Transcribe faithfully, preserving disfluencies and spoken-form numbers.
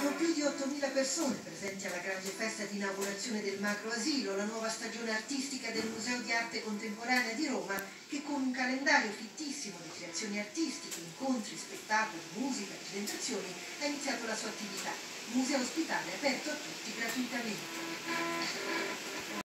Erano più di ottomila persone presenti alla grande festa di inaugurazione del Macro Asilo, la nuova stagione artistica del Museo di Arte Contemporanea di Roma, che con un calendario fittissimo di creazioni artistiche, incontri, spettacoli, musica, presentazioni, ha iniziato la sua attività. Museo ospitale aperto a tutti gratuitamente.